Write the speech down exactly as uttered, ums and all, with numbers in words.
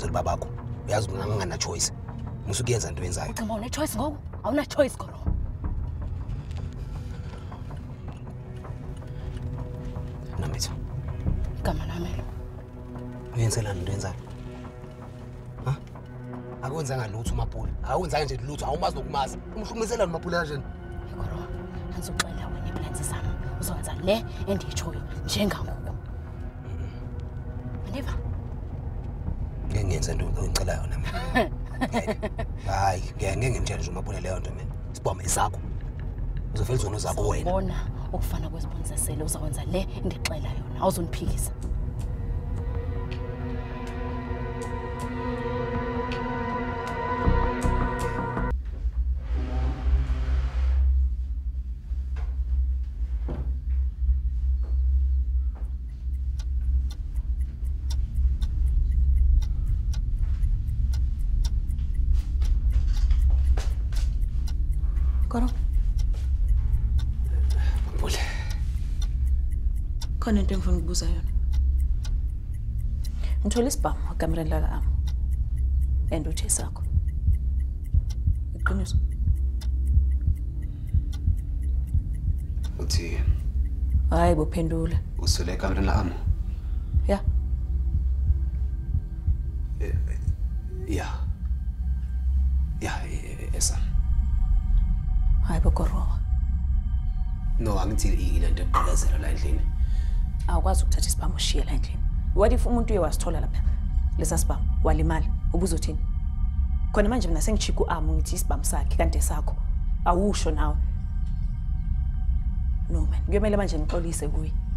ngizenzela babakho. Uyazi mina ngingana choice. Musukuyenza into yenzayo. Ucima une choice ngoku? Awuna choice Ghoroa. Nambitha. Igama lami lo. Uyenzela into yenzayo. Ha? Akwenzanga lutho uMaphula. Awenzanga nje lutho, awumazi nokumazi. Umhlukumisela uMaphula kanjani? Ghoroa, angizoxela wena iplans zami. Uzokwenza le endiyichoyo njengangoku. Neva. Ngeke ngenze into engicelayo nami. Hayi, ngeke ngimtshele nje uMaphula leyo nto mina. Sibhome isakho. Uzofela izono zakho wena. Bona ukufana kwesibonzesele uzakwenza le endixela yona. Awuzoniphikisa. Ghoroa. Maphula. Khona into engifuna ukubuza yona. Ngithola isibhamu ekamereni laka ami. And uthe sakho. Iqiniso. Uthi hayi bophendula. usele ekamereni la ami. Ya. Ya. Ya, esa. Hayi boGhoroa. No, angithi ile nto eqhakazela la endlini. Awukwazi ukuthatha isibhamu ushiye la endlini. What if umuntu uye wasithola lapha? Lesa sibhamu walimala ubuzothini? Khona manje mina sengichika uamu ngithi isibhamu sakhe kanti esakho. Awusho nawe. No man, ngiyomela manje ngixolise kuye.